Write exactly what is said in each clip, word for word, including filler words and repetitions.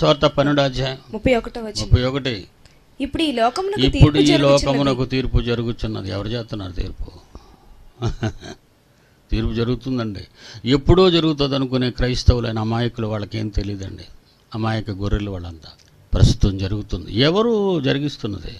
సువార్త పన్నెండో అధ్యాయం ముప్పై ఒకటో వచనం. ముప్పై ఒకటి. ఇప్పుడు ఈ లోకమునకు ఇప్పుడు తీర్పు ఈ జరుగుచున్నది. లోకమునకు తీర్పు జరుగుతున్నది. ఎవరు చేస్తున్నారు తీర్పు? తీర్పు జరుగుతుందండి. ఎప్పుడో జరుగుతుంది అనుకునే క్రైస్తవులైన అమాయకులు వాళ్ళకేం తెలియదండి. అమాయక గొర్రెలు వాళ్ళంతా. ప్రస్తుతం జరుగుతుంది. ఎవరు జరిగిస్తున్నది?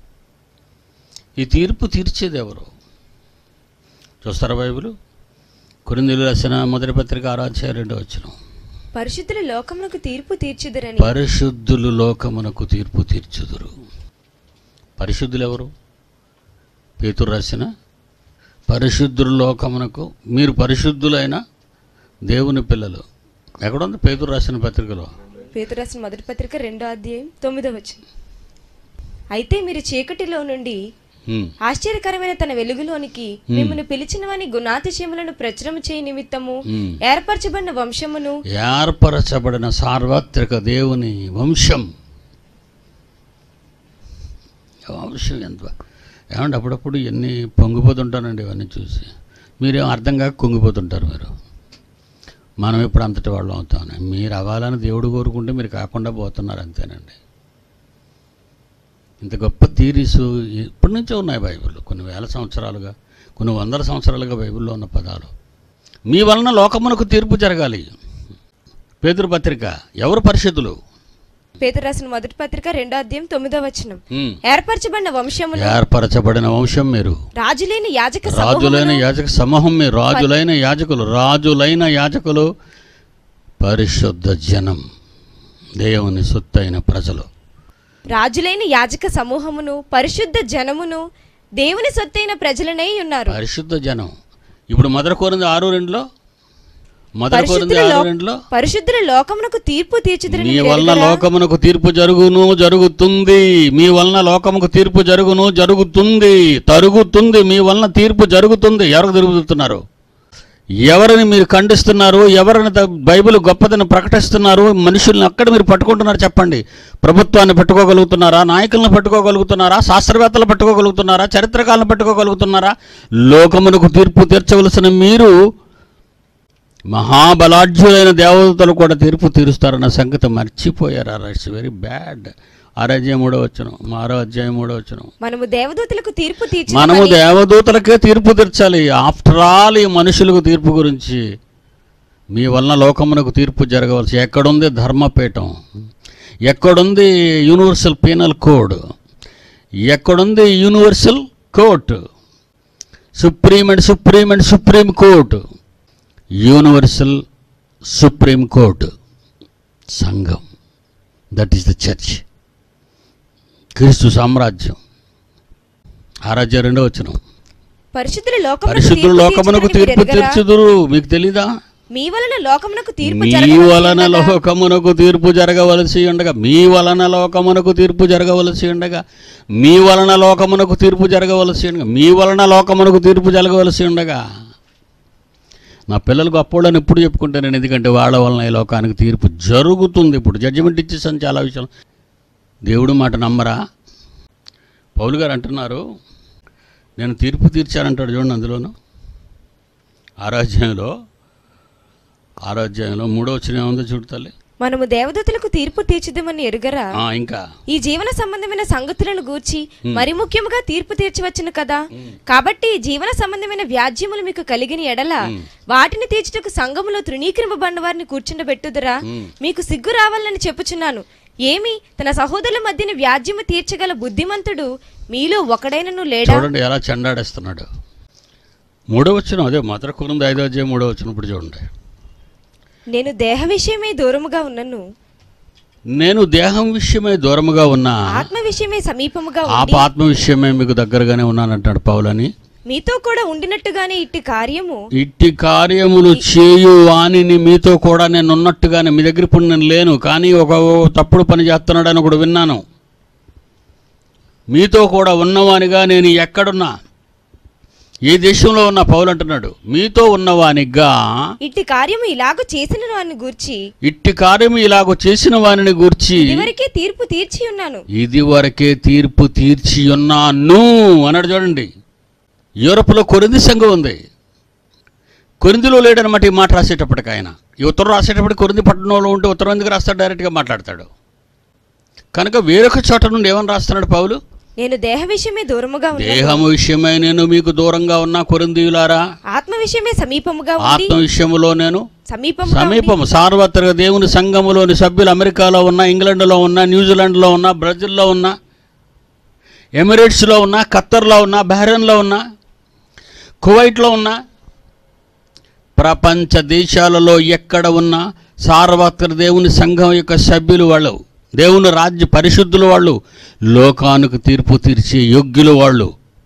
ఈ తీర్పు తీర్చేది ఎవరు? చూస్తారా బైబిల్? కొరింథీయులకు రాసిన మొదటి పత్రిక ఆరో అధ్యాయం రెండో వచనం. పరిశుద్ధులు లోకమునకు తీర్పు తీర్చుదురని. పరిశుద్ధులు లోకమునకు తీర్పు తీర్చుదురు. పరిశుద్ధులు ఎవరు? పేతురు రాసిన పరిశుద్ధులు లోకమునకు. మీరు పరిశుద్ధులైన దేవుని పిల్లలు. ఎక్కడుంది పేతురు రాసిన పత్రికలో? పేతురు రాసిన మొదటి పత్రిక రెండో అధ్యాయం తొమ్మిదో వచనం. అయితే మీరు చీకటిలో నుండి ఆశ్చర్యకరమైన తన వెలుగులోనికి మిమ్మల్ని పిలిచిన వాని గుణాతిశయములను ప్రచురం చేయ నిమిత్తము ఏర్పరచబడిన వంశమును. ఏర్పరచబడిన సార్వత్రిక దేవుని వంశం. వంశం ఎంత ఏమంటే అప్పుడప్పుడు ఎన్ని పొంగిపోతుంటానండి ఇవన్నీ చూసి. మీరేం అర్థం కాక కుంగిపోతుంటారు. మీరు మనం ఇప్పుడు అంతటి వాళ్ళం అవుతామని. మీరు అవ్వాలని దేవుడు కోరుకుంటే మీరు కాకుండా పోతున్నారు అంతేనండి. ఇంత గొప్ప థీరీస్ ఇప్పటి నుంచే ఉన్నాయి బైబిల్లో. కొన్ని వేల సంవత్సరాలుగా, కొన్ని వందల సంవత్సరాలుగా బైబిల్లో ఉన్న పదాలు. మీ వలన లోకమునకు తీర్పు జరగాలి. పేతురు పత్రిక. ఎవరు పరిశుద్ధులు? పేతురు రాసిన మొదటి పత్రిక రెండో అధ్యాయం తొమ్మిదో వచనం. ఏర్పరచబడిన వంశమును. ఏర్పరచబడిన వంశం మీరు. రాజులైన యాజక రాజులైన యాజక సమూహం మీరు. రాజులైన యాజకులు. రాజులైన యాజకులు. పరిశుద్ధ జనం. దేవుని సొత్తైన ప్రజలు. రాజులైన యాజక సమూహమును, పరిశుద్ధ జనమును, దేవుని సొత్తైన ప్రజలనై ఉన్నారు. పరిశుద్ధ జనం. ఇప్పుడు మొదటి కొరింథీ ఆరు రెండులో మొదటి కొరింథీ ఆరు రెండులో పరిశుద్ధుల లోకమునకు తీర్పు తీర్చుదురని. మీ వలన లోకమునకు తీర్పు జరుగును జరుగుతుంది. మీ వలన లోకముకు తీర్పు జరుగును జరుగుతుంది తరుగుతుంది. మీ వలన తీర్పు జరుగుతుంది. ఎవరికి తిరుగుతున్నారు? ఎవరిని మీరు ఖండిస్తున్నారు? ఎవరిని బైబిల్ గొప్పదని ప్రకటిస్తున్నారు? మనుషుల్ని అక్కడ మీరు పట్టుకుంటున్నారు చెప్పండి. ప్రభుత్వాన్ని పట్టుకోగలుగుతున్నారా? నాయకులను పట్టుకోగలుగుతున్నారా? శాస్త్రవేత్తలు పట్టుకోగలుగుతున్నారా? చరిత్రకాలను పట్టుకోగలుగుతున్నారా? లోకమునకు తీర్పు తీర్చవలసిన మీరు మహాబలాఢ్యులైన దేవతలు కూడా తీర్పు తీరుస్తారన్న సంగతి మర్చిపోయారా? It's very bad. ఆరో అధ్యాయం మూడో వచనం. ఆరో అధ్యాయం మూడో వచనం. మనము దేవదూతలకు తీర్పు తీర్చి మనము దేవదూతలకే తీర్పు తీర్చాలి. ఆఫ్టర్ ఆల్ ఈ మనుషులకు తీర్పు గురించి. మీ వలన లోకమునకు తీర్పు జరగవలసి. ఎక్కడుంది ధర్మపీఠం? ఎక్కడుంది యూనివర్సల్ పీనల్ కోడ్? ఎక్కడుంది universal court? Supreme and supreme and supreme court. Universal supreme court సంఘం. That is the church. క్రీస్తు సామ్రాజ్యం. ఆరాధ్య రెండో వచనం. పరిశుద్ధుల పరిశుద్ధుల లోకమునకు తీర్పు తీర్చుదురు. మీకు తెలీదా? మీ వలన లోకమునకు తీర్పు మీ వలన లోకమునకు తీర్పు జరగవలసి ఉండగా మీ వలన లోకమునకు తీర్పు జరగవలసి ఉండగా మీ వలన లోకమునకు తీర్పు జరగవలసి ఉండగా మీ వలన లోకమునకు తీర్పు జరగవలసి ఉండగా నా పిల్లలు గొప్పోళ్ళని ఎప్పుడు చెప్పుకుంటాను. ఎందుకంటే వాళ్ళ వలన ఈ లోకానికి తీర్పు జరుగుతుంది. ఇప్పుడు జడ్జిమెంట్ ఇచ్చేసాను చాలా విషయాలు. దేవుడు మాట నమ్మరా? పౌలు గారు అంటున్నారు నేను తీర్పు తీర్చానంటాడు. చూడండి అందులోను ఆరాధ్యంలో ఆరాధ్యంలో మూడో వచ్చిన ఏముందో చూడు తల్లి. మనము దేవదూతలకు తీర్పు తీర్చుదామని ఎరుగరా? ఇంకా ఈ జీవన సంబంధమైన సంగతులను గూర్చి మరి ముఖ్యముగా తీర్పు తీర్చవచ్చును కదా. కాబట్టి జీవన సంబంధమైన వ్యాజ్యములు మీకు కలిగిన ఎడల వాటిని తీర్చుటకు సంఘములో తృణీకరింపబడిన వారిని కూర్చుండబెట్టుదురా? మీకు సిగ్గు రావాలని చెప్పుచున్నాను. ఏమి తన సహోదరుల మధ్యన వ్యాజ్యము తీర్చగల బుద్ధిమంతుడు మీలో ఒకడైనను లేడా? చూడండి ఎలా చెండాడేస్తున్నాడు. మూడో వచ్చిన అదే మొదటి కొరింథీ ఐదో అధ్యాయం మూడో వచ్చినప్పుడు చూడండి. నేను దేహ విషయమై దూరముగా ఉన్నను. నేను దేహం విషయమై దూరముగా ఉన్నా ఆత్మ విషయమై సమీపముగా ఆత్మ విషయమై మీకు దగ్గరగానే ఉన్నానంటాడు పౌలని. మీతో కూడా ఉండినట్టుగానే ఇట్టి కార్యము ఇట్టి కార్యములు చేయు వానిని మీతో కూడా నేను ఉన్నట్టుగానే. మీ దగ్గర ఇప్పుడు నేను లేను, కానీ ఒక తప్పుడు పని చేస్తున్నాడు అని ఒకడు విన్నాను. మీతో కూడా ఉన్నవానిగా నేను ఎక్కడున్నా, ఏ దేశంలో ఉన్న పౌలు అంటున్నాడు మీతో ఉన్నవానిగా ఇట్టి కార్యము ఇలాగ చేసిన వాని గూర్చి ఇట్టి కార్యము ఇలాగ చేసిన వానిని గూర్చి ఇదివరకే తీర్పు తీర్చి ఉన్నాను. ఇదివరకే తీర్పు తీర్చి ఉన్నాను అన్నాడు. చూడండి, యూరోప్లో కొరింథీ సంఘం ఉంది. కొరింథీలో లేడనమాట ఈ మాట రాసేటప్పటికి. ఆయన ఈ ఉత్తరం రాసేటప్పటికి కొరింథీ పట్టణంలో ఉంటే ఉత్తరం ఎందుకు రాస్తాడు? డైరెక్ట్గా మాట్లాడతాడు. కనుక వేరొక చోట నుండి ఏమని రాస్తున్నాడు పౌలు? నేను దేహ విషయమే దూరముగా ఉన్నాను, దేహము విషయమై నేను మీకు దూరంగా ఉన్నా కొరింథీయులారా, ఆత్మ విషయమే సమీపముగా ఉండి, ఆత్మ విషయములో నేను సమీపముగా ఉండి, సమీపము. సార్వత్రిక దేవుని సంఘములోని సభ్యులు అమెరికాలో ఉన్నా, ఇంగ్లాండ్లో ఉన్నా, న్యూజిలాండ్లో ఉన్నా, బ్రెజిల్లో ఉన్నా, ఎమిరేట్స్లో ఉన్నా, ఖత్తర్లో ఉన్నా, బహ్రెయిన్లో ఉన్నా, కువైట్లో ఉన్నా, ప్రపంచ దేశాలలో ఎక్కడ ఉన్నా సార్వత్రిక దేవుని సంఘం యొక్క సభ్యులు వాళ్ళు, దేవుని రాజ్య పరిశుద్ధులు వాళ్ళు, లోకానికి తీర్పు తీర్చే యోగ్యులు వాళ్ళు,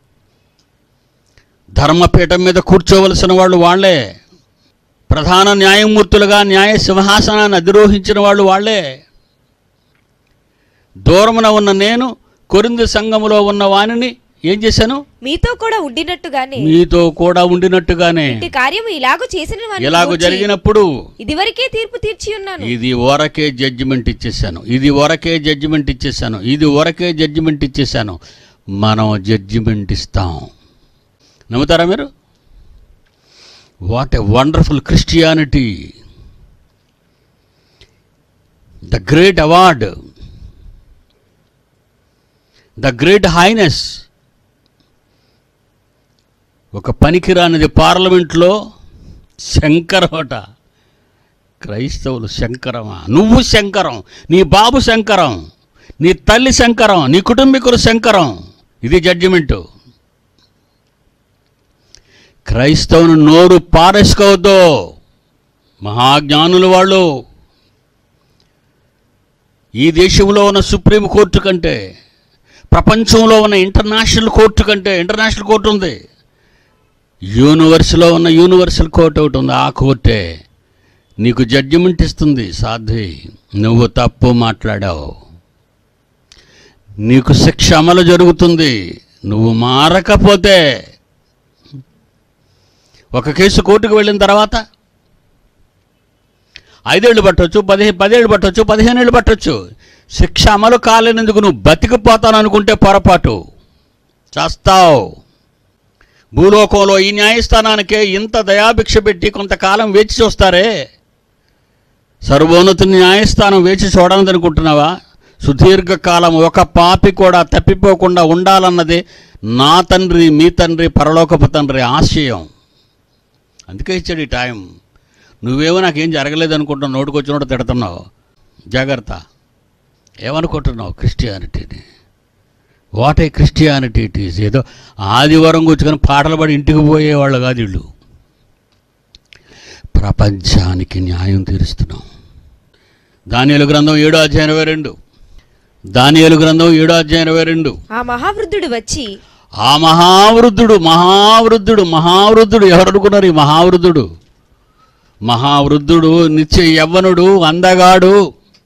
ధర్మపీఠం మీద కూర్చోవలసిన వాళ్ళు వాళ్ళే, ప్రధాన న్యాయమూర్తులుగా న్యాయ సింహాసనాన్ని అధిరోహించిన వాళ్ళు వాళ్ళే. దూరమున ఉన్న నేను కొరింథీ సంఘములో ఉన్న వానిని ఏం చేశాను? మీతో కూడా ఉండినట్టుగానే మీతో కూడా ఉండినట్టుగానే ఇంటి కార్యము ఇలాగూ చేసిన వారిని ఇలాగ గూర్చి జరిగినప్పుడు ఇదివరకే తీర్పు తీర్చి ఉన్నాను. ఇది వరకే జడ్జిమెంట్ ఇచ్చేసాను, ఇది వరకే జడ్జిమెంట్ ఇచ్చేసాను, ఇది వరకే జడ్జిమెంట్ ఇచ్చేసాను. మనం జడ్జిమెంట్ ఇస్తాం. నమ్ముతారా మీరు? What a wonderful Christianity, the great award, the great highness. ఒక పనికిరానిది పార్లమెంట్లో శంకరమట. క్రైస్తవులు శంకరమా? నువ్వు శంకరం, నీ బాబు శంకరం, నీ తల్లి శంకరం, నీ కుటుంబీకులు శంకరం. ఇది జడ్జిమెంటు. క్రైస్తవుని నోరు పారేసుకోవద్దు. మహాజ్ఞానులు వాళ్ళు. ఈ దేశంలో ఉన్న సుప్రీం కోర్టు కంటే, ప్రపంచంలో ఉన్న ఇంటర్నేషనల్ కోర్టు కంటే, ఇంటర్నేషనల్ కోర్టు ఉంది, యూనివర్స్లో ఉన్న యూనివర్సల్ కోర్టు ఒకటి ఉంది. ఆ కోర్టే నీకు జడ్జిమెంట్ ఇస్తుంది. సాధ్వి, నువ్వు తప్పు మాట్లాడావు, నీకు శిక్ష అమలు జరుగుతుంది. నువ్వు మారకపోతే, ఒక కేసు కోర్టుకు వెళ్ళిన తర్వాత ఐదేళ్ళు పట్టవచ్చు, పదిహే పదేళ్ళు పట్టవచ్చు, పదిహేను ఏళ్ళు పట్టవచ్చు. శిక్ష అమలు కాలేనందుకు నువ్వు బతికిపోతాను అనుకుంటే పొరపాటు, చేస్తావు. భూలోకంలో ఈ న్యాయస్థానానికే ఇంత దయాభిక్ష పెట్టి కొంతకాలం వేచి చూస్తారే, సర్వోన్నత న్యాయస్థానం వేచి చూడనది అనుకుంటున్నావా? సుదీర్ఘకాలం ఒక పాపి కూడా తప్పిపోకుండా ఉండాలన్నదే నా తండ్రి, మీ తండ్రి, పరలోకపు తండ్రి ఆశయం. అందుకే ఇచ్చాడు ఈ టైం. నువ్వేమో నాకేం జరగలేదు అనుకుంటున్నావు, నోటుకొచ్చినోడు తిడుతున్నావు. జాగ్రత్త. ఏమనుకుంటున్నావు క్రిస్టియానిటీని? What a Christianity it is. ఏదో ఆదివారం కూర్చుకొని పాటలు పడి ఇంటికి పోయేవాళ్ళు కాదు వీళ్ళు. ప్రపంచానికి న్యాయం తీరుస్తున్నాం. దానియేలు గ్రంథం ఏడో అధ్యాయం ఇరవై రెండు దానియేలు గ్రంథం ఏడో అధ్యాయం ఇరవై రెండు ఆ మహావృద్ధుడు వచ్చి, ఆ మహావృద్ధుడు మహావృద్ధుడు మహావృద్ధుడు ఎవరు అనుకున్నారు? ఈ మహావృద్ధుడు మహావృద్ధుడు నిత్య యవ్వనుడు, అందగాడు,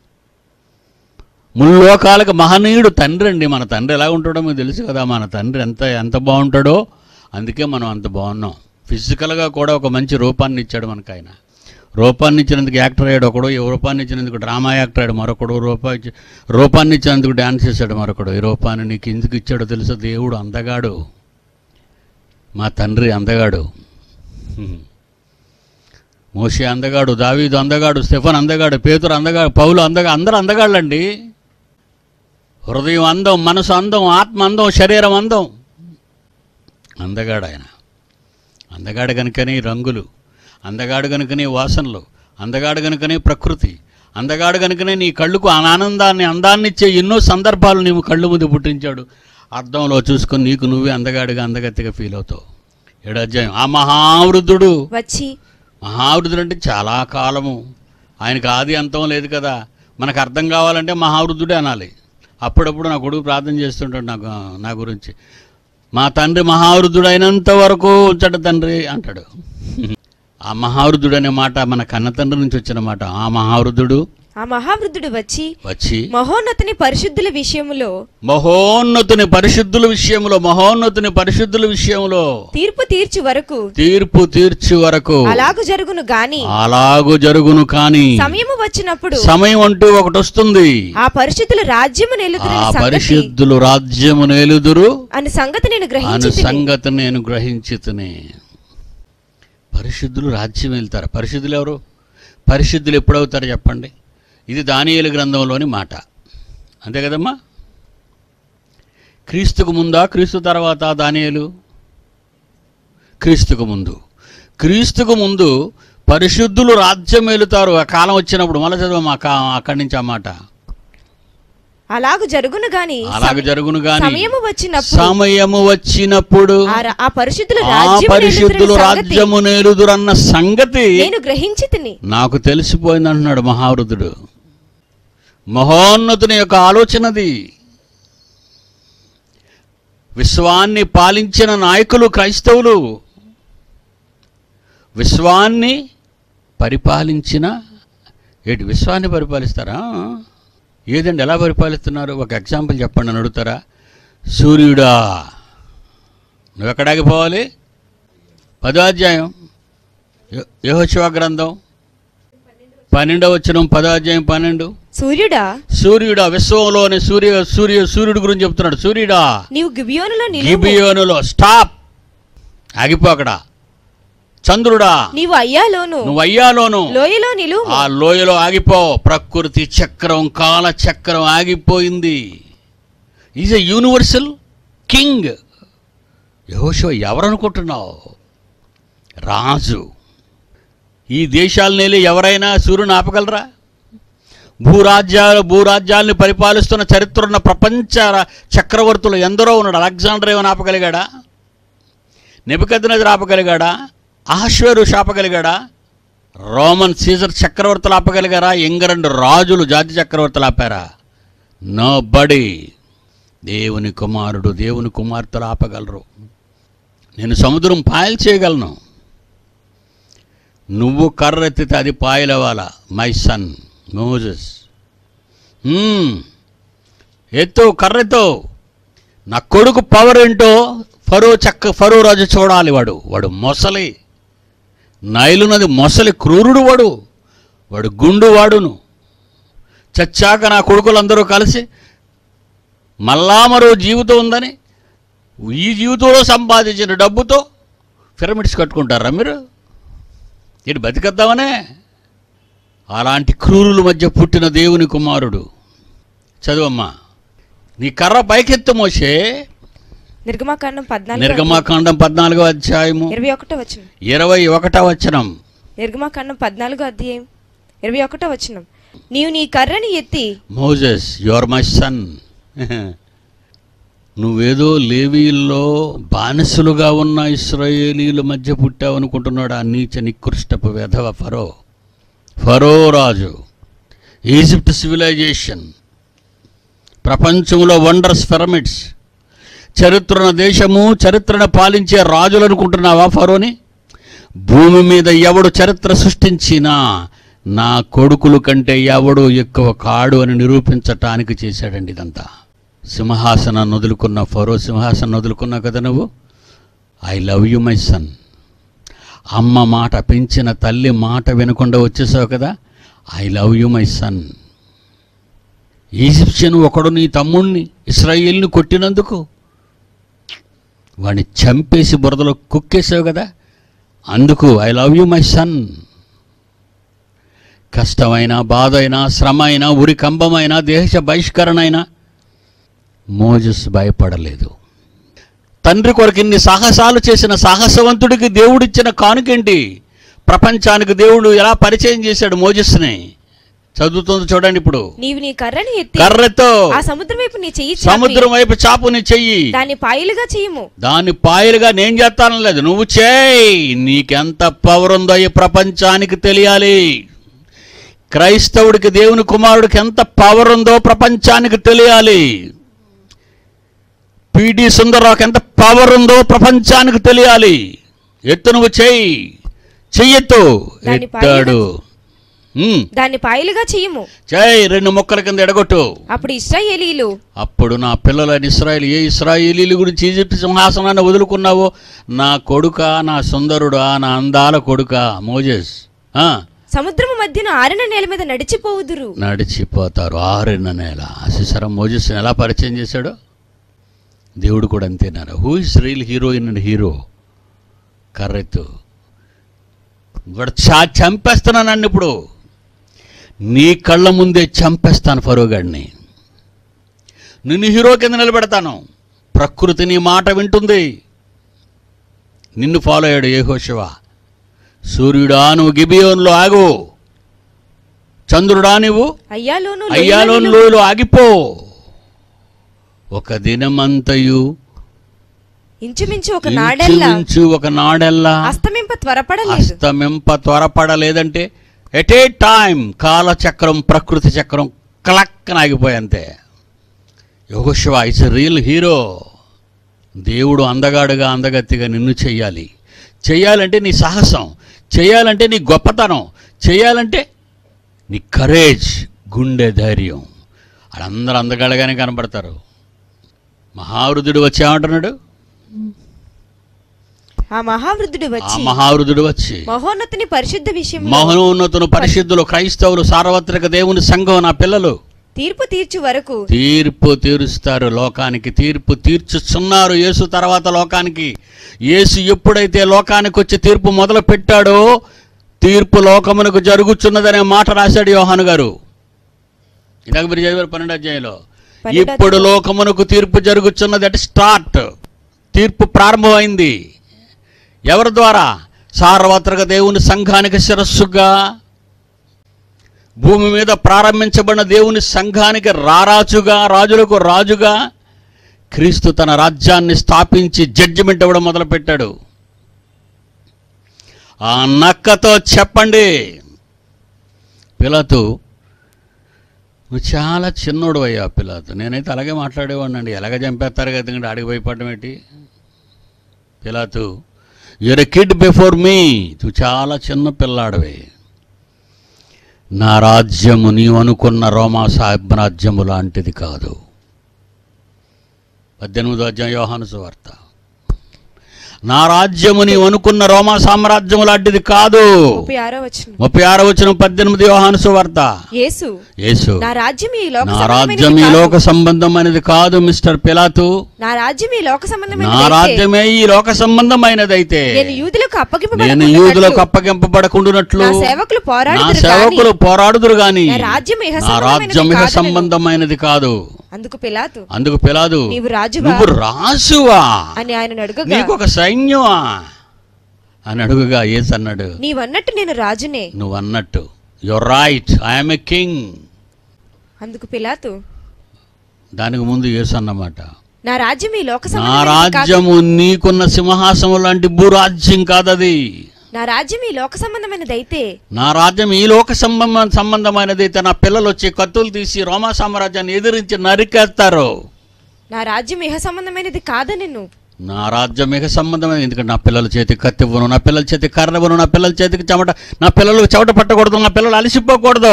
ముల్లోకాలకు మహనీయుడు తండ్రి అండి. మన తండ్రి ఎలా ఉంటాడో మీకు తెలుసు కదా. మన తండ్రి ఎంత ఎంత బాగుంటాడో, అందుకే మనం అంత బాగున్నాం. ఫిజికల్గా కూడా ఒక మంచి రూపాన్ని ఇచ్చాడు మనకు ఆయన. రూపాన్ని ఇచ్చినందుకు యాక్టర్ అయ్యాడు ఒకడు, ఈ రూపాన్ని ఇచ్చినందుకు డ్రామా యాక్టర్ అయ్యాడు మరొకడు, రూపా రూపాన్ని ఇచ్చినందుకు డ్యాన్స్ చేశాడు మరొకడు. ఈ రూపాన్ని నీకు ఎందుకు ఇచ్చాడో తెలుసా? దేవుడు అందగాడు, మా తండ్రి అందగాడు. మోషే అందగాడు, దావీదు అందగాడు, స్టెఫన్ అందగాడు, పేతురు అందగాడు, పౌలు అందగా అందరూ అందగాళ్ళండి. హృదయం అందం, మనసు అందం, ఆత్మ అందం, శరీరం అందం. అందగాడు ఆయన. అందగాడు కనుకనే రంగులు, అందగాడు కనుకనే వాసనలు, అందగాడు కనుకనే ప్రకృతి, అందగాడు కనుకనే నీ కళ్ళుకు ఆనందాన్ని, అందాన్ని ఇచ్చే ఎన్నో సందర్భాలు నీవు కళ్ళు ముందు పుట్టించాడు. అర్థంలో చూసుకొని నీకు నువ్వే అందగాడిగా, అందగత్తిగా ఫీల్ అవుతావు. ఏడో అధ్యాయం. ఆ మహావృద్ధుడు వచ్చి, మహావృద్ధుడు అంటే చాలా కాలము, ఆయనకు ఆది అంతం లేదు కదా. మనకు అర్థం కావాలంటే మహావృద్ధుడే అనాలి. అప్పుడప్పుడు నా కొడుకు ప్రార్థన చేస్తుంటాడు నాకు నా గురించి. మా తండ్రి మహావృద్ధుడు అయినంత వరకు ఉంచట తండ్రి అంటాడు. ఆ మహావృద్ధుడు అనే మాట మన కన్న తండ్రి నుంచి వచ్చిన మాట. ఆ మహావృద్ధుడు ఆ మహావృద్ధుడు వచ్చి వచ్చి మహోన్నతుని పరిశుద్ధుల విషయములో మహోన్నతుని పరిశుద్ధుల విషయంలో మహోన్నతుని పరిశుద్ధుల విషయంలో తీర్పు తీర్చు వరకు తీర్పు తీర్చు వరకు అలాగు జరుగును గాని అలాగు జరుగును కానీ సమయము వచ్చినప్పుడు సమయం అంటూ ఒకటి వస్తుంది. ఆ పరిశుద్ధులు రాజ్యము ఆ నేలుదురు పరిశుద్ధులు రాజ్యము నేలుదురు అని సంగతి నేను అను గ్రహించి సంగతి నేను గ్రహించితిని. పరిశుద్ధులు రాజ్యం వెళ్తారు. పరిశుద్ధులు ఎవరు? పరిశుద్ధులు ఎప్పుడవుతారు చెప్పండి? ఇది దానియేలు గ్రంథంలోని మాట, అంతే కదమ్మా? క్రీస్తుకు ముందా క్రీస్తు తర్వాత దానియేలు? క్రీస్తుకు ముందు. క్రీస్తుకు ముందు పరిశుద్ధులు రాజ్యం వెళుతారు ఆ కాలం వచ్చినప్పుడు. మళ్ళీ చదవమ్మా అక్కడి నుంచి ఆ మాట. అలాగు జరుగును గాని అలాగ జరుగును గాని సమయము వచ్చినప్పుడు సమయము వచ్చినప్పుడు ఆ పరిశుద్ధులు ఆ పరిశుద్ధులు రాజ్యము నేలుదురన్న సంగతి నేను గ్రహించితిని, నాకు తెలిసిపోయింది అంటున్నాడు మహావృద్ధుడు. మహోన్నతుని యొక్క ఆలోచనది. విశ్వాన్ని పాలించిన నాయకులు క్రైస్తవులు, విశ్వాన్ని పరిపాలించిన ఏంటి విశ్వాన్ని పరిపాలిస్తారా? ఏదండి ఎలా పరిపాలిస్తున్నారు? ఒక ఎగ్జాంపుల్ చెప్పండి అని అడుగుతారా? సూర్యుడా, నువ్వు ఎక్కడికి పోవాలి? పదో అధ్యాయం యెహోషువ గ్రంథం పన్నెండవ వచనం, పదో అధ్యాయం పన్నెండు. సూర్యుడా సూర్యుడా, విశ్వంలోని సూర్య సూర్య సూర్యుడి గురించి చెప్తున్నాడు. సూర్యుడా, నీవు గిబియోనులో నిలువు. గిబియోనులో స్టాప్, ఆగిపో అక్కడ. చంద్రుడా, నీవు అయ్యాలోను నువ్వు అయ్యాలోను లోయలో నిలువు. ఆ లోయలో ఆగిపో. ప్రకృతి చక్రం, కాల చక్రం ఆగిపోయింది. Is a universal king. యెహోషువ ఎవరనుకుంటున్నావు? రాజు. ఈ దేశాలనేలి ఎవరైనా సూర్యుని ఆపగలరా? భూరాజ్యాలు భూరాజ్యాలను పరిపాలిస్తున్న చరిత్ర ఉన్న ప్రపంచ చక్రవర్తులు ఎందరో ఉన్నాడు. అలెగ్జాండర్ ఏమైనా ఆపగలిగాడా? నెబుకద్నెజర్ ఆపగలిగాడా? అహష్వేరోషు ఆపగలిగాడా? రోమన్ సీజర్ చక్రవర్తులు ఆపగలిగారా? ఇంగ్లాండ్ రాజులు, జాతి చక్రవర్తులు ఆపారా? No body. దేవుని కుమారుడు, దేవుని కుమార్తెలు ఆపగలరు. నేను సముద్రం పాయలు చేయగలను, నువ్వు కర్రెత్తితే అది పాయలవాలా. మై సన్ మోజెస్, ఎత్తు కర్రెతో. నా కొడుకు పవర్ ఏంటో ఫరో చక్క ఫరో రాజు చూడాలి. వాడు వాడు మొసలి, నైలు నది మొసలి క్రూరుడు. వాడు వాడు గుండు వాడును. చచ్చాక నా కొడుకులందరూ కలిసి మళ్ళా మరో జీవితం ఉందని ఈ జీవితంలో సంపాదించిన డబ్బుతో పిరమిడ్స్ కట్టుకుంటారా మీరు? ఇటు బతికేద్దామనే. అలాంటి క్రూరుల మధ్య పుట్టిన దేవుని కుమారుడు. చదువమ్మా. నీ కర్ర పైకెత్తు మోషే. నిర్గమాకాండం పద్నాలుగు నిర్గమాకాండం పద్నాలుగో అధ్యాయము ఇరవై ఒకటో వచనం. ఇరవై ఒకటో వచనం. నిర్గమాకాండం పద్నాలుగో అధ్యాయం ఇరవై ఒకటో వచనం. నీవు నీ కర్రని ఎత్తి. Moses, you are my son. నువ్వేదో లేవీల్లో బానిసలుగా ఉన్న ఇశ్రాయేలీల మధ్య పుట్టావు అనుకుంటున్నాడు ఆ నీచ నికృష్టపు వెధవ ఫరో. ఫరో రాజు, ఈజిప్ట్ సివిలైజేషన్, ప్రపంచంలో వండర్స్ పిరమిడ్స్, చరిత్రన దేశము, చరిత్రను పాలించే రాజులు అనుకుంటున్నావా ఫరోని? భూమి మీద ఎవడు చరిత్ర సృష్టించినా నా కొడుకుల కంటే ఎవడు ఎక్కువ కాడు అని నిరూపించటానికి చేశాడండి ఇదంతా. సింహాసనాన్ని వదులుకున్న ఫరో, సింహాసనం వదులుకున్నావు కదా నువ్వు. I love you my son. అమ్మ మాట, పెంచిన తల్లి మాట వినకుండా వచ్చేసావు కదా. I love you my son. Egyptian ఒకడు నీ తమ్ముణ్ణి ఇశ్రాయేల్ని కొట్టినందుకు వాడిని చంపేసి బురదలో కుక్కేసావు కదా. అందుకు I love you my son. కష్టమైన, బాధ అయినా, శ్రమ అయినా, ఉరి కంబమైనా, దేశ బహిష్కరణ అయినా మోజెస్ భయపడలేదు. తండ్రి కొరకు ఇన్ని సాహసాలు చేసిన సాహసవంతుడికి దేవుడిచ్చిన కానుకేంటి? ప్రపంచానికి దేవుడు ఎలా పరిచయం చేశాడు మోజెస్ని. చదువుతుంది చూడండి ఇప్పుడు. నీవు నీ కర్రని ఎత్తి కర్రతో ఆ సముద్రం వైపు నీ చెయ్యి చాపి, సముద్రం వైపు చాపు నీ చెయ్యి, దాన్ని పాయలుగా చెయ్యము. దాన్ని పాయలుగా నేను చేస్తాను లేదు, నువ్వు చేయి. నీకెంత పవర్ ఉందో ఈ ప్రపంచానికి తెలియాలి. క్రైస్తవుడికి, దేవుని కుమారుడికి ఎంత పవర్ ఉందో ప్రపంచానికి తెలియాలి. పిడి సుందరరావుకి ఎంత పవర్ ఉందో ప్రపంచానికి తెలియాలి. ఎత్తు, నువ్వు చెయ్యి. చెయ్యెత్తు. ఎత్తాడు. దాన్ని పాయలుగా చెయ్యము. చెయ్యి. రెండు ముక్కల కింద ఎడగొట్టు. అప్పుడు ఇశ్రాయేలీలు, అప్పుడు నా పిల్లలైన ఇశ్రాయేలు, ఏ ఇశ్రాయేలీల గురించి ఈజిప్ట్ సింహాసనాన్ని వదులుకున్నావో, నా కొడుక, నా సుందరుడా, నా అందాల కొడుక మోజెస్, సముద్రము మధ్యన ఆరిన నేల మీద నడిచిపోవుదురు. నడిచిపోతారు. ఆరిన నేల. అసిసరా మోజెస్ని ఎలా పరిచయం చేశాడో దేవుడు కూడా అంతేనారా. Who is real heroine and hero? కర్రెత్తు. వాడు చా చంపేస్తున్నాను నన్ను, ఇప్పుడు నీ కళ్ళ ముందే చంపేస్తాను ఫరో గాడిని, నిన్ను హీరో కింద నిలబెడతాను. ప్రకృతి నీ మాట వింటుంది. నిన్ను ఫాలో అయ్యాడు యెహోషువ. సూర్యుడా నువ్వు గిబియోనులో ఆగు, చంద్రుడా నువ్వు అయ్యాలోను అయ్యాలోను లోయలో ఆగిపో. ఒక దినమంతయు ఇంచుమించు ఒక నాడెల్లా ఇంచుమించు ఒక నాడెల్లా అస్తమింప త్వరపడలేదు. అస్తమింప త్వరపడలేదంటే ఎట్ ఏ టైం కాలచక్రం ప్రకృతి చక్రం క్లక్కన ఆగిపోయి అంతే. యెహోషువ ఇట్స్ ఎ రియల్ హీరో. దేవుడు అందగాడుగా అందగత్తిగా నిన్ను చెయ్యాలి. చెయ్యాలంటే నీ సాహసం, చెయ్యాలంటే నీ గొప్పతనం, చెయ్యాలంటే నీ కరేజ్, గుండె ధైర్యం. వాళ్ళందరూ అందగాడుగానే కనబడతారు. మహావృద్ధుడు వచ్చి ఏమంటున్నాడు? ఆ మహావృద్ధుడు ఆ వచ్చి మహావృద్ధుడు వచ్చి మహోన్నతుని పరిశుద్ధ విషయం మహోన్నతుని పరిశుద్ధులు, క్రైస్తవులు, సార్వత్రిక దేవుని సంఘం, నా పిల్లలు తీర్పు తీర్చు వరకు తీర్పు తీరుస్తారు. లోకానికి తీర్పు తీర్చుచున్నారు. యేసు తర్వాత లోకానికి. యేసు ఎప్పుడైతే లోకానికి వచ్చి తీర్పు మొదలు పెట్టాడో తీర్పు లోకమునకు జరుగుచున్నదనే మాట రాశాడు యోహాను గారు. ఇలాగ మీరు చదివారు పన్నెండు అధ్యాయంలో. ఇప్పుడు లోకమునకు తీర్పు జరుగుచున్నది. అంటే స్టార్ట్, తీర్పు ప్రారంభమైంది. ఎవరి ద్వారా? సార్వత్రిక దేవుని సంఘానికి శిరస్సుగా, భూమి మీద ప్రారంభించబడిన దేవుని సంఘానికి రారాజుగా, రాజులకు రాజుగా క్రీస్తు తన రాజ్యాన్ని స్థాపించి జడ్జిమెంట్ ఇవ్వడం మొదలుపెట్టాడు. ఆ నక్కతో చెప్పండి, పిలాతు నువ్వు చాలా చిన్నోడు అయ్యా పిలాతు. నేనైతే అలాగే మాట్లాడేవాడిని అండి. ఎలాగ చంపేస్తారు కదా, ఎందుకంటే అడిగి భయపడడం ఏంటి? పిలాతు you're a kid before me, నువ్వు చాలా చిన్న పిల్లాడవే. నా రాజ్యము నీవు అనుకున్న రోమా సామ్రాజ్యము లాంటిది కాదు. పద్దెనిమిదో అధ్యాయం యోహాను సువార్త. నా రాజ్యము నీవు అనుకున్న రోమా సామ్రాజ్యము లాంటిది కాదు. ముప్పై ఆరో వచనం ముప్పై ఆరో వచనం పద్దెనిమిది యోహాను సువార్త. యేసు యేసు నా రాజ్యం ఈ లోక నా రాజ్యం ఈ లోక సంబంధమైనది కాదు మిస్టర్ పిలాతు. నా రాజ్యం ఈ లోక సంబంధమైనది. నా రాజ్యమే ఈ లోక సంబంధమైనదైతే నేను యూదులకు నేను అప్పగింపబడకుండా యూదులకు అప్పగింపబడకుండునట్లు నా సేవకులు నా పోరాడుదురు సేవకులు పోరాడుదురు గాని నా రాజ్యం ఇహ నా రాజ్యం ఇహ సంబంధమైనది కాదు. సంబంధమైనది కాదు. అందుకు పిలాతు అందుకు పిలాతు నీవు రాజువా నువ్వు రాజువా, అని ఆయన అడుగగా నీకు ఒక సైన్యమా అని అడుగుగా యేసు అన్నాడు, నీవన్నట్టు నేను రాజునే. నువ్వు అన్నట్టు you're right, I'm a king. అందుకు పిలాతు దానికి ముందు యేసు అన్నమాట, నా రాజ్యం ఈ లోక నా సంబంధమైనది కాదు. రాజ్యము నీకున్న సింహాసనం లాంటి భూరాజ్యం కాదది. నా రాజ్యం ఈ లోక సంబంధమైనది అయితే నా రాజ్యం ఈ లోక సంబంధ సంబంధమైనదైతే నా పిల్లలు వచ్చి కత్తులు తీసి రోమా సామ్రాజ్యాన్ని ఎదిరించి నరికేస్తారు. నా రాజ్యం ఇహ సంబంధమైనది కాదని నువ్వు నా రాజ్యం ఇక సంబంధమైనది. ఎందుకంటే నా పిల్లల చేతికి కత్తి ఇవ్వను, నా పిల్లల చేతికి కర్ర ఇవ్వను, నా పిల్లల చేతికి చెమట, నా పిల్లలకు చెమట పట్టకూడదు, నా పిల్లలు అలసిపోకూడదు.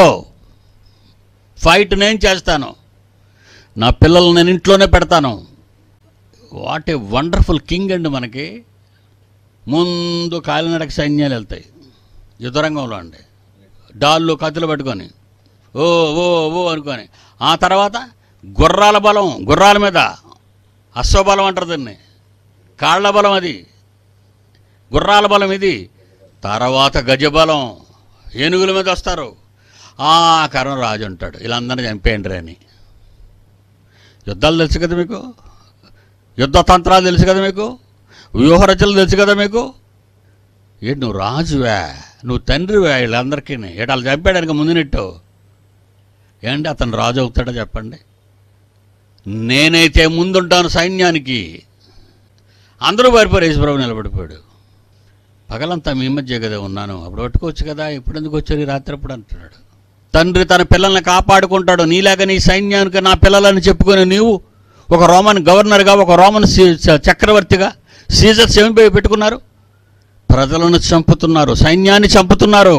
ఫైట్ నేను చేస్తాను, నా పిల్లలు నేను ఇంట్లోనే పెడతాను. వాట్ ఏ వండర్ఫుల్ కింగ్ అండి. మనకి ముందు కాలినడక సైన్యాలు వెళ్తాయి యుద్ధరంగంలో అండి, డాళ్ళు కత్తులు పట్టుకొని ఓ ఓ ఓ అనుకొని. ఆ తర్వాత గుర్రాల బలం, గుర్రాల మీద అశ్వబలం అంటారు దాన్ని, కాళ్ళ బలం అది, గుర్రాల బలం ఇది. తర్వాత గజబలం, ఏనుగుల మీద వస్తారు. ఆ కరం రాజు ఉంటాడు, వీళ్ళందరినీ చంపేయండి అని. యుద్ధాలు తెలుసు కదా మీకు, యుద్ధ తంత్రాలు తెలుసు కదా మీకు, వ్యూహరచనలు తెలుసు కదా మీకు. ఏంటి నువ్వు రాజువే, నువ్వు తండ్రివే వీళ్ళందరికీ, ఏడు వాళ్ళు చంపాడానికి ముందునట్టు ఏంటి అతను రాజు అవుతాడో చెప్పండి. నేనైతే ముందుంటాను సైన్యానికి. అందరూ పారిపోయారు, యేసుప్రభు నిలబడిపోయాడు. పగలంతా మీ మధ్య కదా ఉన్నాను, అప్పుడు పట్టుకోవచ్చు కదా, ఇప్పుడు ఎందుకు వచ్చారు ఈ రాత్రి ఎప్పుడు అంటున్నాడు. తండ్రి తన పిల్లల్ని కాపాడుకుంటాడు. నీలాగా నీ సైన్యానికి నా పిల్లలని చెప్పుకొని నీవు ఒక రోమన్ గవర్నర్గా, ఒక రోమన్ చక్రవర్తిగా, సీజర్స్ ఏమి పెట్టుకున్నారు? ప్రజలను చంపుతున్నారు, సైన్యాన్ని చంపుతున్నారు.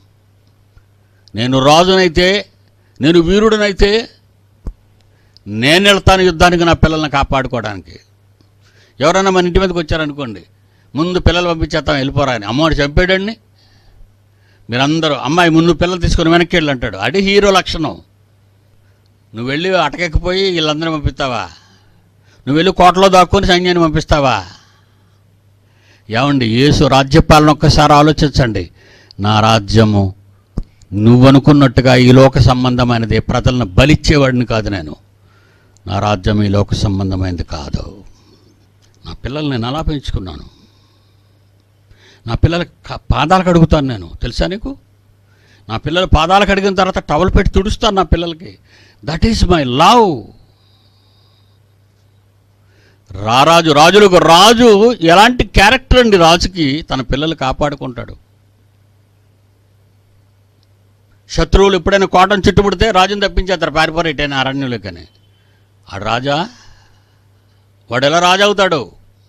నేను రాజునైతే, నేను వీరుడినైతే నేను వెళ్తాను యుద్ధానికి నా పిల్లల్ని కాపాడుకోవడానికి. ఎవరైనా మన ఇంటి మీదకి వచ్చారనుకోండి, ముందు పిల్లలు పంపించేస్తాం వెళ్ళిపోరా అని. అమ్మవాడు చంపాడండి, మీరందరూ అమ్మాయి ముందు పిల్లలు తీసుకొని వెనక్కి వెళ్ళి అంటాడు. అది హీరో లక్షణం. నువ్వు వెళ్ళి అటకెక్కిపోయి వీళ్ళందరినీ పంపిస్తావా? నువ్వు వెళ్ళి కోటలో దాక్కొని సైన్యాన్ని పంపిస్తావా? ఏమండి, యేసు రాజ్యపాలన ఒక్కసారి ఆలోచించండి. నా రాజ్యము నువ్వనుకున్నట్టుగా ఈ లోక సంబంధమైనది, ప్రజలను బలిచ్చేవాడిని కాదు నేను. నా రాజ్యం ఈ లోక సంబంధమైనది కాదు. నా పిల్లల్ని నేను అలా పెంచుకున్నాను. నా పిల్లల పాదాలు కడుగుతాను నేను, తెలుసా నీకు? నా పిల్లల పాదాలు కడిగిన తర్వాత టవల్ పెట్టి తుడుస్తాను నా పిల్లలకి. That is my love. రారాజు, రాజులకు రాజు ఎలాంటి క్యారెక్టర్ అండి? రాజుకి తన పిల్లలు కాపాడుకుంటాడు. శత్రువులు ఎప్పుడైనా కోటను చుట్టుముడితే రాజుని తప్పించేస్తారు, పారిపోరేటైనా అరణ్యులకని. ఆ రాజా వాడు ఎలా రాజు అవుతాడు?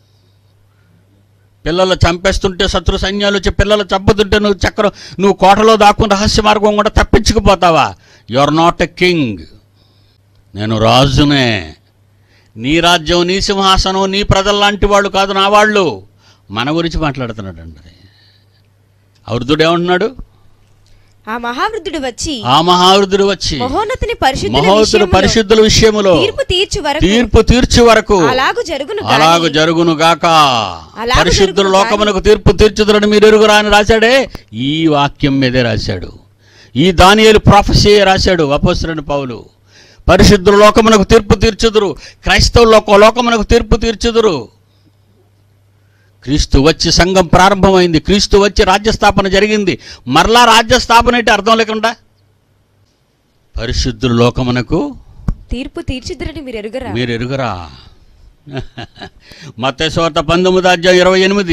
పిల్లలు చంపేస్తుంటే శత్రు సైన్యాలు వచ్చి పిల్లలు చంపుతుంటే నువ్వు చక్రం నువ్వు కోటలో దాక్కుని రహస్య మార్గం కూడా తప్పించుకుపోతావా? You are not a king. నేను రాజునే. నీ రాజ్యం, నీ సింహాసనం, నీ ప్రజల లాంటి వాళ్ళు కాదు నా వాళ్ళు. మన గురించి మాట్లాడుతున్నాడు అండి. అవృద్ధుడు ఏమంటున్నాడు? ఆ మహావృద్ధుడు వచ్చి ఆ మహావృద్ధుడు వచ్చి మహోన్నతుని మహోన్నతుని పరిశుద్ధుల విషయములో తీర్పు తీర్చు వరకు తీర్పు తీర్చు వరకు అలాగు జరుగును అలాగు జరుగును గాక. అలాగు పరిశుద్ధుల జరుగును లోకమునకు తీర్పు తీర్చుదురని మీరు ఎరుగురా అని రాశాడే. ఈ వాక్యం మీదే రాశాడు. ఈ దానియేలు ప్రొఫెసీ రాశాడు అపోస్తలుడైన పౌలు. పరిశుద్ధుల లోకమునకు తీర్పు తీర్చుదురు, క్రైస్తవుల లోక లోకమునకు తీర్పు తీర్చుదురు. క్రీస్తు వచ్చి సంఘం ప్రారంభమైంది, క్రీస్తు వచ్చి రాజ్యస్థాపన జరిగింది. మరలా రాజ్యస్థాపన అంటే అర్థం లేకుండా పరిశుద్ధుల లోకమునకు తీర్పు తీర్చుదురని మీరు ఎరుగరా మీరు ఎరుగరా. మత్తయి సువార్త పంతొమ్మిది అధ్యాయం ఇరవై ఎనిమిది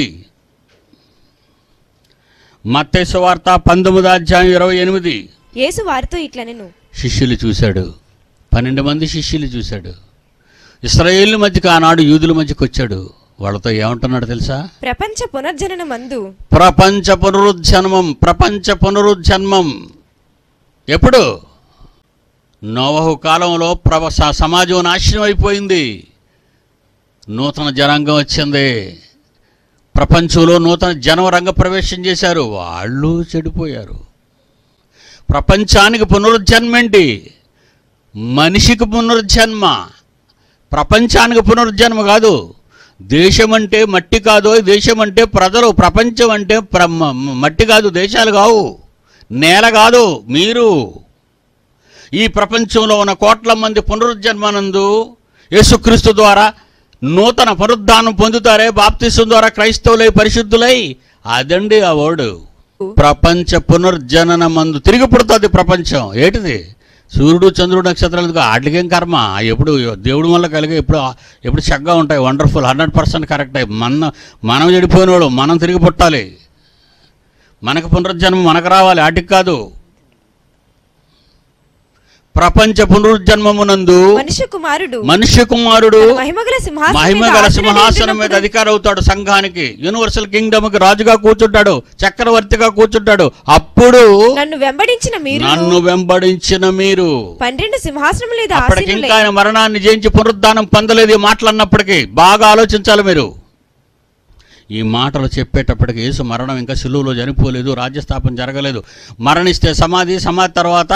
మత్తయి సువార్త పంతొమ్మిది అధ్యాయం ఇరవై ఎనిమిది యేసు వారితో ఇట్లా నేను శిష్యులు చూశాడు. పన్నెండు మంది శిష్యులు చూశాడు. ఇశ్రాయేలు మధ్యకి ఆనాడు యూదుల మధ్యకి వచ్చాడు. వాళ్ళతో ఏమంటున్నాడు తెలుసా? ప్రపంచ పునర్జనన మందు ప్రపంచ పునరుజ్జన్మం. ప్రపంచ పునరుజ్జన్మం ఎప్పుడు? నోవహు కాలంలో ప్రవ సమాజం నాశనం అయిపోయింది, నూతన జనాంగం వచ్చింది. ప్రపంచంలో నూతన జనం రంగ ప్రవేశం చేశారు, వాళ్ళు చెడిపోయారు. ప్రపంచానికి పునరుజ్జన్మేంటి? మనిషికి పునరుజ్జన్మ. ప్రపంచానికి పునరుజ్జన్మ కాదు. దేశం అంటే మట్టి కాదు, దేశం అంటే ప్రజలు. ప్రపంచం అంటే ప్ర మట్టి కాదు, దేశాలు కావు, నేల కాదు, మీరు. ఈ ప్రపంచంలో ఉన్న కోట్ల మంది పునరుజ్జన్మనందు యేసుక్రీస్తు ద్వారా నూతన పునరుద్ధానం పొందుతారే, బాప్తిసం ద్వారా క్రైస్తవులై పరిశుద్ధులై. అదండి ఆ వర్డ్. ప్రపంచ పునర్జనన మందు తిరిగి పుడుతుంది ప్రపంచం. ఏంటిది? సూర్యుడు, చంద్రుడు, నక్షత్రాలు వాటికేం కర్మ? ఎప్పుడు దేవుడి వల్ల కలిగే ఎప్పుడు ఎప్పుడు చక్కగా ఉంటాయి. వండర్ఫుల్, హండ్రెడ్ పర్సెంట్ కరెక్ట్ అయ్యి మన మనం చెడిపోయినవాడు మనం తిరిగి పుట్టాలి. మనకు పునరుజ్జన్మ మనకు రావాలి, వాటికి కాదు. ప్రపంచ పునరుజ్జన్మమునందు మనుష్య కుమారుడు మనుష్య కుమారుడు మహిమగల మహిమగల సింహాసనం మీద అధికారం అవుతాడు. సంఘానికి, యూనివర్సల్ కింగ్డమ్ కి రాజుగా కూర్చుంటాడు, చక్రవర్తిగా కూర్చుంటాడు. అప్పుడు నన్ను వెంబడించిన మీరు నన్ను వెంబడించిన మీరు పన్నెండు సింహాసనం లేదా అప్పటికి ఇంకా ఆయన మరణాన్ని జయించి పునరుద్ధానం పొందలేదు. ఈ మాటలు అన్నప్పటికీ బాగా ఆలోచించాలి మీరు. ఈ మాటలు చెప్పేటప్పటికి యేసు మరణం ఇంకా సిలువలో చనిపోలేదు, రాజ్యస్థాపన జరగలేదు. మరణిస్తే సమాధి, సమాధి తర్వాత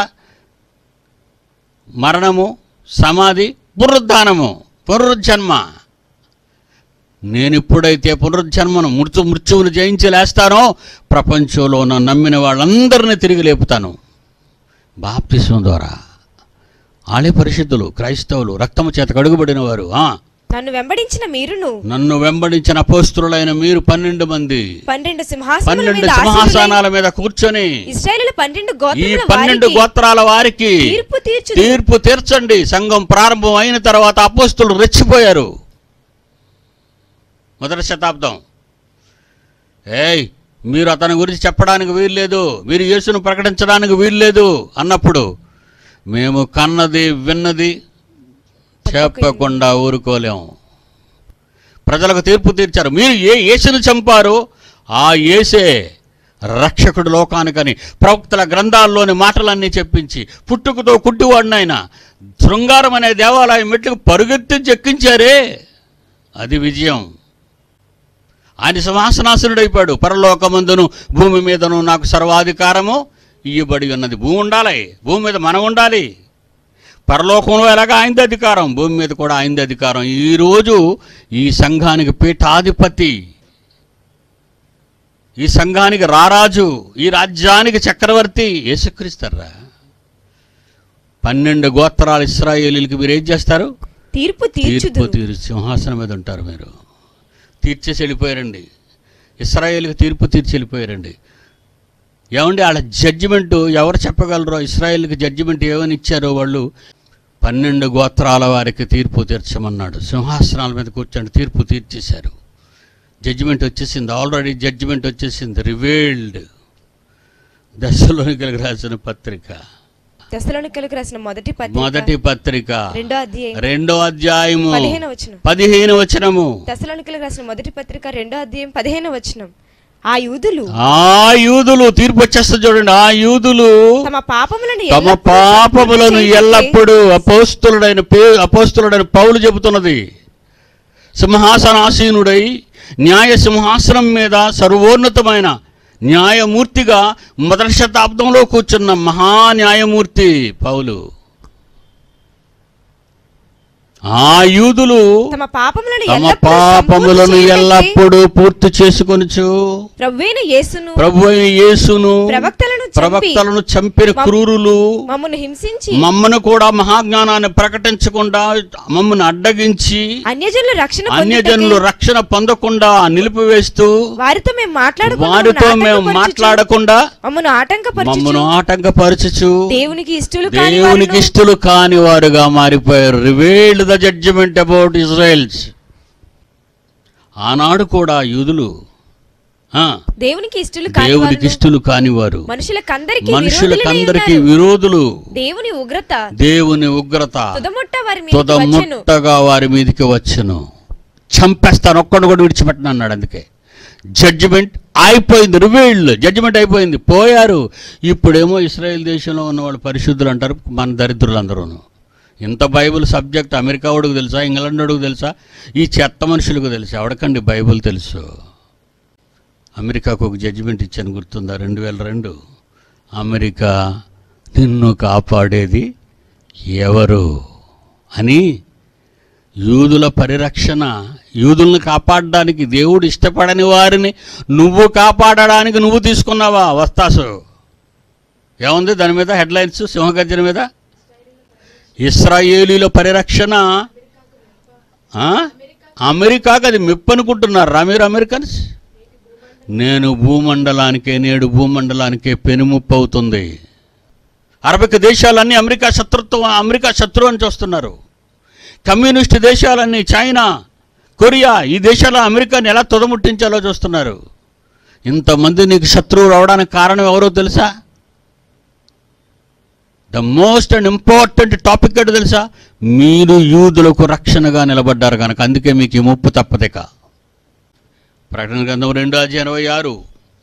మరణము, సమాధి, పునరుద్ధానము, పునరుజ్జన్మ. నేను ఎప్పుడైతే పునరుజ్జన్మను మృత్యు మృత్యువును జయించి లేస్తానో ప్రపంచంలో ఉన్న నమ్మిన వాళ్ళందరినీ తిరిగి లేపుతాను బాప్తిసం ద్వారా. ఆలయ పరిశుద్ధులు, క్రైస్తవులు, రక్తము చేత కడుగుబడిన వారు. నన్ను వెంబడించిన మీరును నన్ను వెంబడించిన అపోస్తలులైన మీరు పన్నెండు మంది పన్నెండు పన్నెండు సింహాసనాల మీద కూర్చొని ఇశ్రాయేలు పన్నెండు ఈ పన్నెండు గోత్రాల వారికి తీర్పు తీర్చు తీర్పు తీర్చండి. సంఘం ప్రారంభం అయిన తర్వాత అపోస్తలులు రెచ్చిపోయారు. మొదటి శతాబ్దం. ఏయ్, మీరు అతని గురించి చెప్పడానికి వీల్లేదు, మీరు యేసును ప్రకటించడానికి వీల్లేదు అన్నప్పుడు మేము కన్నది విన్నది చెప్పకుండా ఊరుకోలేము. ప్రజలకు తీర్పు తీర్చారు. మీరు ఏ యేసును చంపారో ఆ యేసే రక్షకుడు లోకానికని ప్రవక్తల గ్రంథాల్లోని మాటలన్నీ చెప్పించి పుట్టుకతో కుట్టివాడినైనా శృంగారం అనే దేవాలయం మెట్లకు పరుగెత్తి ఎక్కించారే, అది విజయం. ఆయన సింహాసనాసనుడైపోయాడు. పరలోకమందును భూమి మీదను నాకు సర్వాధికారము ఇయ్యబడి ఉన్నది. భూమి ఉండాలి, భూమి మీద మనం ఉండాలి. పరలోకంలో ఎలాగ ఆయనది అధికారం, భూమి మీద కూడా ఆయనది అధికారం. ఈరోజు ఈ సంఘానికి పీఠాధిపతి ఈ సంఘానికి రారాజు, ఈ రాజ్యానికి చక్రవర్తి యేసుక్రీస్తురా. పన్నెండు గోత్రాలు ఇశ్రాయేలీయులకి మీరు ఏం చేస్తారు? తీర్పు తీర్పు తీర్చుదురు. తీరు సింహాసనం మీద ఉంటారు. మీరు తీర్చేసి వెళ్ళిపోయారండి. ఇశ్రాయేలుకి తీర్పు తీర్చి వెళ్ళిపోయారండి. ఏమండి వాళ్ళ జడ్జిమెంటు ఎవరు చెప్పగలరో? ఇశ్రాయేలుకి జడ్జిమెంట్ ఏమని ఇచ్చారో వాళ్ళు, పన్నెండు గోత్రాల వారికి తీర్పు తీర్చమన్నాడు. సింహాసనాల మీద కూర్చొని తీర్పు తీర్చేశారు. జడ్జిమెంట్ వచ్చేసింది, ఆల్రెడీ జడ్జిమెంట్ వచ్చేసింది. రివీల్డ్. దశలోనికలకు రాసిన పత్రిక, తెస్సలోనికలకు రాసిన మొదటి పత్రిక మొదటి పత్రిక రెండో అధ్యాయం రెండో అధ్యాయము పదిహేను వచనం. పదిహేను వచనము. తెస్సలోనికలకు రాసిన మొదటి పత్రిక రెండో అధ్యాయం పదిహేను వచనం. ఆ యూదులు ఆ యూదులు తీర్పు వచ్చేస్తుంది చూడండి. ఆ యూదులు తమ పాపములను తమ ఎల్లప్పుడూ పాపములను సంపూర్ణ ఎల్లప్పుడూ అపోస్తులుడైన పే అపోస్తులుడైన పౌలు చెబుతున్నది. సింహాసనాసీనుడై న్యాయ సింహాసనం మీద సర్వోన్నతమైన న్యాయమూర్తిగా మొదటి శతాబ్దంలో కూర్చున్న మహాన్యాయమూర్తి పౌలు. ఆ యూదులు తమ పాపములను తమ ఎల్లప్పుడూ పాపములను సంపూర్ణ చేయుటకై ఎల్లప్పుడూ పూర్తి చేసుకొనుచు ప్రభువైన యేసును ప్రభువైన యేసును ప్రవక్తలను చంపి ప్రవక్తలను చంపిన క్రూరులు మమ్మను హింసించి మమ్మను కూడా మహాజ్ఞానాన్ని ప్రకటించకుండా మమ్మను అడ్డగించి అన్యజనులు రక్షణ అన్యజనులు పొందుటకై రక్షణ పొందకుండా నిలిపివేస్తూ వారితో మేము మాట్లాడకుండా వారితో మమ్మను మేము ఆటంకపరచుచు, మాట్లాడకుండా మమ్మను ఆటంకపరచుచు మమ్మను ఆటంకపరచుచు దేవునికి ఇష్టలు కాని దేవునికి వారును, ఇష్టలు కాని వారుగా మారిపోయారు. Revealed the judgement about Israels. ఆనాడు కూడా యూదులు ఆ, దేవునికి ఇష్టలు కాని దేవునికి వారును, ఇష్టలు కానివారు, మనుషులకందరికీ మనుషులకందరికీ విరోధులై విరోధులు. ఉన్నారు. దేవుని ఉగ్రత దేవుని ఉగ్రత తుదముట్ట వారి మీదకి వచ్చెను. తుదముట్టగా వారి మీదకి వచ్చును. చంపేస్తాను, ఒక్కడు కూడా విడిచిపెట్టను అన్నాడు. అందుకే జడ్జిమెంట్ అయిపోయింది. రివీల్డ్ జడ్జిమెంట్ అయిపోయింది, పోయారు. ఇప్పుడేమో ఇశ్రాయేల్ దేశంలో ఉన్న వాళ్ళు పరిశుద్ధులు అంటారు, మన దరిద్రులందరూ. ఇంత బైబిల్ సబ్జెక్ట్ అమెరికా వాడికి తెలుసా, ఇంగ్లాండ్ వాడికి తెలుసా, ఈ చెత్త మనుషులకు తెలుసా? ఎవరికండి బైబిల్ తెలుసు? అమెరికాకు ఒక జడ్జిమెంట్ ఇచ్చాను, గుర్తుందా? రెండు వేల రెండు అమెరికా నిన్ను కాపాడేది ఎవరు అని. యూదుల పరిరక్షణ, యూదులను కాపాడడానికి దేవుడు ఇష్టపడని వారిని నువ్వు కాపాడడానికి నువ్వు తీసుకున్నావా వస్తాసు? ఏముంది దాని మీద హెడ్లైన్స్? సింహగర్జన మీద ఇశ్రాయేలీల పరిరక్షణ ఆ? అమెరికాకు అది మెప్పు అనుకుంటున్నారా మీరు అమెరికన్స్? నేను భూమండలానికే, నేడు భూమండలానికే పెనుముప్పు అవుతుంది. అరబిక్ దేశాలన్నీ అమెరికా శత్రుత్వం, అమెరికా శత్రువు అని చూస్తున్నారు. కమ్యూనిస్ట్ దేశాలన్నీ, చైనా, కొరియా, ఈ దేశాల అమెరికాని ఎలా తుదముట్టించాలో చూస్తున్నారు. ఇంతమంది నీకు శత్రువు రావడానికి కారణం ఎవరో తెలుసా? The most and important topic ఏంటో తెలుసా? మీరు యూదులకు రక్షణగా నిలబడ్డారు కనుక, అందుకే మీకు ఈ ముప్పు తప్పదిక. ప్రకటన గ్రంథం రెండో అధ్యాయం ఇరవై ఆరు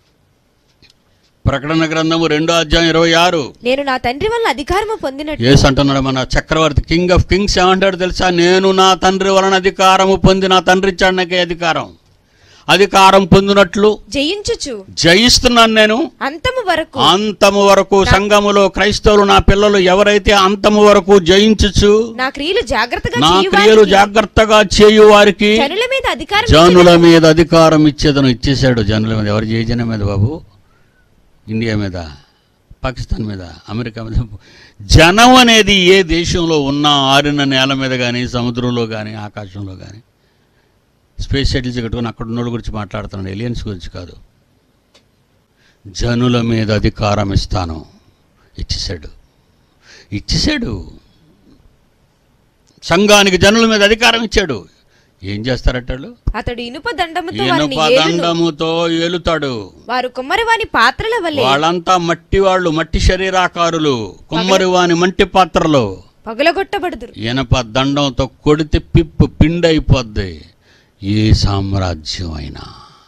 ప్రకటన గ్రంథము రెండో అధ్యాయం ఇరవై ఆరు నేను నా తండ్రి వల్ల అధికారము పొందినట్టు. యేసు అంటున్నాడు, మన చక్రవర్తి, కింగ్ ఆఫ్ కింగ్స్ ఏమంటాడు తెలుసా? నేను నా తండ్రి వలన అధికారము పొంది, నా తండ్రి ఇచ్చాడు నాకే అధికారం, అధికారం పొందినట్లు జయించుచు జయిస్తున్నాను నేను అంతము వరకు. అంతము వరకు సంఘములో క్రైస్తవులు నా పిల్లలు ఎవరైతే అంతము వరకు జయించుచు నా క్రియలు జాగ్రత్తగా నా చేయువారికి, క్రియలు జాగ్రత్తగా చేయు వారికి జనుల మీద అధికారం జనుల ఇచ్చెదను. మీద అధికారం ఇచ్చేదను. ఇచ్చేశాడు జనుల మీద. ఎవరు? ఏ జనం మీద బాబు? ఇండియా మీద, పాకిస్తాన్ మీద, అమెరికా మీద. జనం అనేది ఏ దేశంలో ఉన్నా, ఆరిన నేల మీద కానీ, సముద్రంలో కానీ, ఆకాశంలో కానీ, స్పేస్ షటిల్స్ కట్టుకుని అక్కడ ఉన్నోళ్ళ గురించి మాట్లాడుతున్నాడు, ఎలియన్స్ గురించి కాదు. జనుల మీద అధికారం ఇస్తాను. ఇచ్చేశాడు, ఇచ్చేశాడు. సంఘానికి జనుల మీద అధికారం ఇచ్చాడు. ఏం చేస్తారట్టాడు? అతడు ఇనుప దండముతో వారిని ఇనుప ఏలును. దండముతో ఏలుతాడు. వారు కుమ్మరివాని పాత్రల వలె వాళ్ళంతా మట్టి వాళ్ళు, మట్టి శరీరాకారులు, కుమ్మరివాని మట్టి పాత్రలు. పగలగొట్టబడుదురు. ఇనప దండంతో కొడితే పిప్పు పిండైపోద్ది. ఏ సామ్రాజ్యం అయినా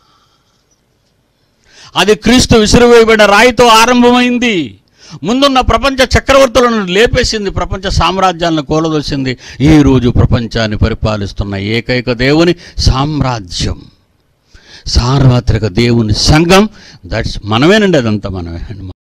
అది క్రీస్తు విసిరివేయబడిన రాయితో ఆరంభమైంది. ముందున్న ప్రపంచ చక్రవర్తులను లేపేసింది, ప్రపంచ సామ్రాజ్యాలను కూలదోసింది. ఈరోజు ప్రపంచాన్ని పరిపాలిస్తున్న ఏకైక దేవుని సామ్రాజ్యం, సార్వత్రిక దేవుని సంఘం. దట్స్ మనమేనండి, అదంతా మనమే.